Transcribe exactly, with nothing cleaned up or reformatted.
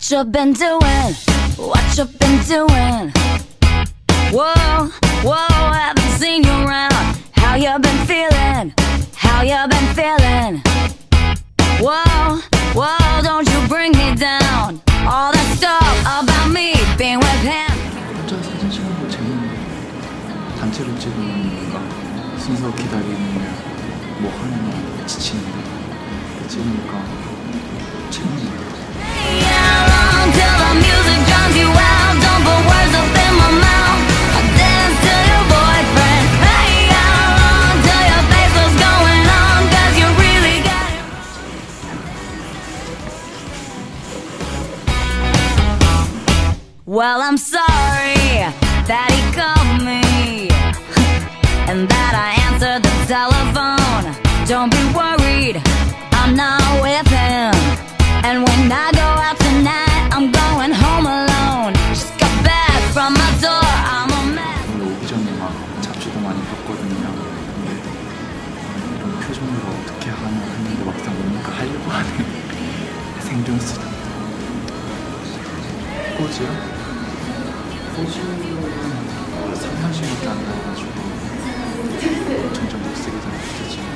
What you been doing? What you been doing? Whoa, whoa, haven't seen you around. How you been feeling? How you been feeling? Whoa, whoa, don't you bring me down. All that stuff about me being with him. 혼자 사진 찍는 거 재밌는 거. 단체로 찍으면 뭔가 순서 기다리는 뭐 하는 거 지치는데 찍으니까 재밌는 거. Till the music drowns you out. Don't put words up in my mouth. I dance to your boyfriend. Hey, how long till your face what's going on? Cause you really got it. Well, I'm sorry that he called me and that I answered the telephone. Don't be worried, I'm not with him. And when I go out tonight, I'm going home alone. Just got back from my door, I'm a mess. 오늘 오기 전에 막 잡지도 많이 봤거든요. 근데 이런 표정으로 어떻게 하나 했는데 막상 오니까 하려고 하네. 생존 수다. 포즈요? 포즈는 상상시밖에 안 나와가지고 점점 못쓰게 되는 거지.